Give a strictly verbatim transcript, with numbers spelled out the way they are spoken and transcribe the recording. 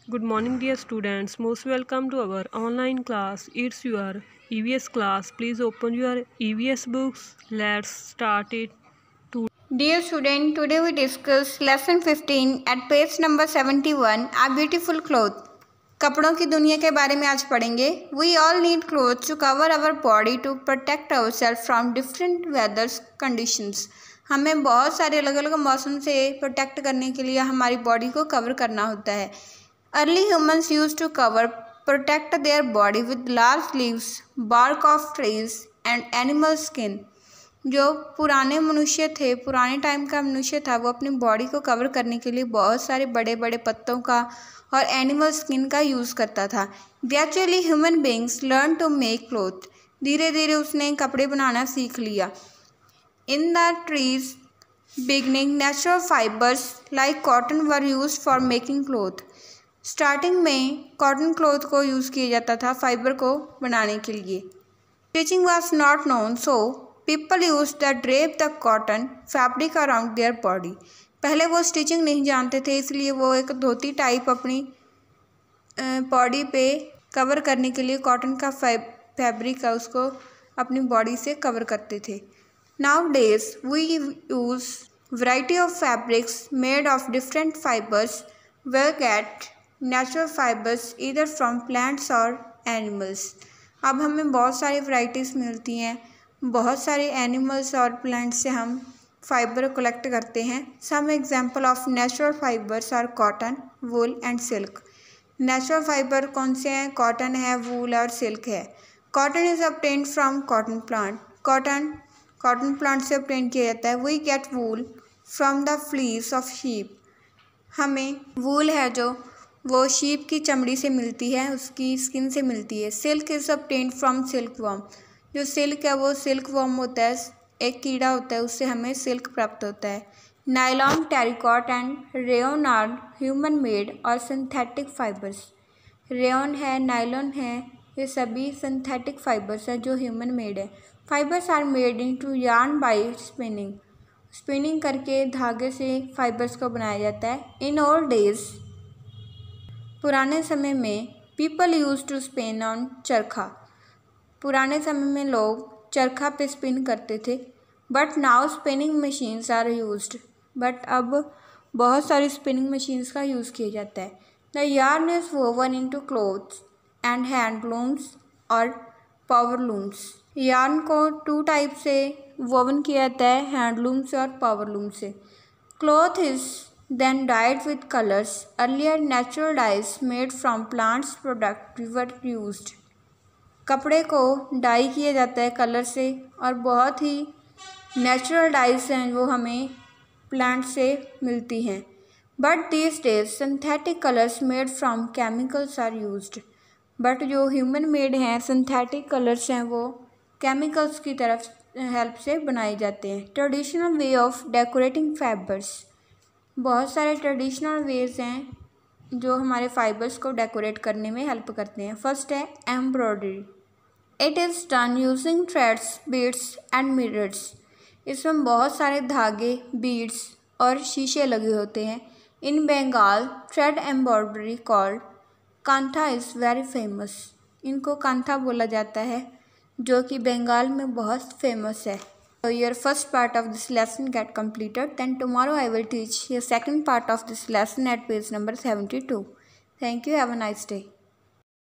Good morning, dear students. Most welcome to our online class. It's your E V S class. Please open your E V S books. Let's start it. Dear student, today we discuss lesson fifteen at page number seventy-one, A Beautiful Cloth. कपड़ों की दुनिया के बारे में आज पढ़ेंगे. We all need clothes to cover our body to protect ourselves from different weather conditions. हमें बहुत सारे अलग अलग मौसम से प्रोटेक्ट करने के लिए हमारी बॉडी को कवर करना होता है. Early humans used to cover, protect their body with large leaves, bark of trees and animal skin. जो पुराने मनुष्य थे, पुराने टाइम का मनुष्य था, वो अपनी बॉडी को कवर करने के लिए बहुत सारे बड़े बड़े पत्तों का और एनिमल स्किन का यूज़ करता था. Gradually human beings learn to make cloth. धीरे धीरे उसने कपड़े बनाना सीख लिया. In the trees beginning natural fibres like cotton were use for making cloth. Starting में कॉटन क्लॉथ को यूज़ किया जाता था फाइबर को बनाने के लिए. Stitching was not known, so people use the drape the cotton fabric around their body. पहले वो स्टिचिंग नहीं जानते थे, इसलिए वो एक धोती टाइप अपनी बॉडी पे कवर करने के लिए कॉटन का फैब्रिक का उसको अपनी बॉडी से कवर करते थे. Nowadays we use variety of fabrics made of different fibres we get natural fibres either from plants और एनिमल्स. अब हमें बहुत सारी वैरायटीज़ मिलती हैं, बहुत सारे एनिमल्स और प्लांट्स से हम फाइबर कलेक्ट करते हैं. Some example of natural fibres are cotton, wool and silk. Natural fibre कौन से हैं? कॉटन है, वूल और सिल्क है. Cotton is obtained from cotton plant. Cotton cotton plant से ऑब्टेन किया जाता है. We get wool from the fleece of sheep. हमें वूल है जो वो शीप की चमड़ी से मिलती है, उसकी स्किन से मिलती है. Silk is obtained from silk worm. जो सिल्क है वो सिल्क वर्म होता है, एक कीड़ा होता है, उससे हमें सिल्क प्राप्त होता है. Nylon, terrycot and rayon are human made और सिंथेटिक फाइबर्स. रेयन है, नायलॉन है, ये सभी सिंथेटिक फाइबर्स हैं जो ह्यूमन मेड है. Fibres are made into yarn by spinning. Spinning करके धागे से फाइबर्स को बनाया जाता है. इन ओल्ड डेज, पुराने समय में, people use to spin on charkha. पुराने समय में लोग चरखा पे स्पिन करते थे. But now spinning machines are used. But अब बहुत सारी स्पिनिंग मशीन्स का यूज़ किया जाता है. The yarn is woven into clothes and handlooms और पावरलूम्स. यार्न को टू टाइप से वोवन किया जाता है, हैंडलूम से और पावरलूम से. Cloth is then dyed with colors. Earlier natural dyes made from plants product were used. कपड़े को डाई किया जाता है कलर से और बहुत ही नेचुरल डाइज हैं वो हमें प्लांट से मिलती हैं. But these days synthetic colours made from chemicals are used. But जो ह्यूमन मेड हैं सिंथेटिक कलर्स हैं वो केमिकल्स की तरफ हेल्प से बनाए जाते हैं. Traditional way of decorating fibres. बहुत सारे ट्रेडिशनल वेज हैं जो हमारे फाइबर्स को डेकोरेट करने में हेल्प करते हैं. फर्स्ट है embroidery. It is done using threads, beads and mirrors. इसमें बहुत सारे धागे, बीड्स और शीशे लगे होते हैं. In Bengal thread embroidery called kantha is very famous. इनको कांथा बोला जाता है जो कि बंगाल में बहुत फेमस है. So your first part of this lesson get completed. Then tomorrow I will teach your second part of this lesson at page number seventy-two. Thank you. Have a nice day.